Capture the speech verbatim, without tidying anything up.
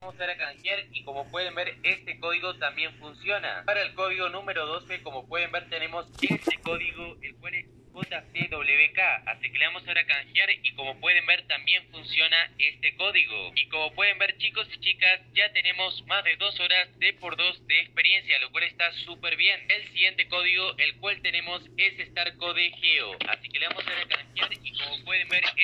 Vamos a dar a canjear y como pueden ver este código también funciona. Para el código número doce, como pueden ver, tenemos este código, el cual es J C W K, así que le vamos a dar a canjear y como pueden ver también funciona este código. Y como pueden ver, chicos y chicas, ya tenemos más de dos horas de por dos de experiencia, lo cual está súper bien. El siguiente código, el cual tenemos, es Starcode Geo, así que le vamos a dar a canjear y como pueden ver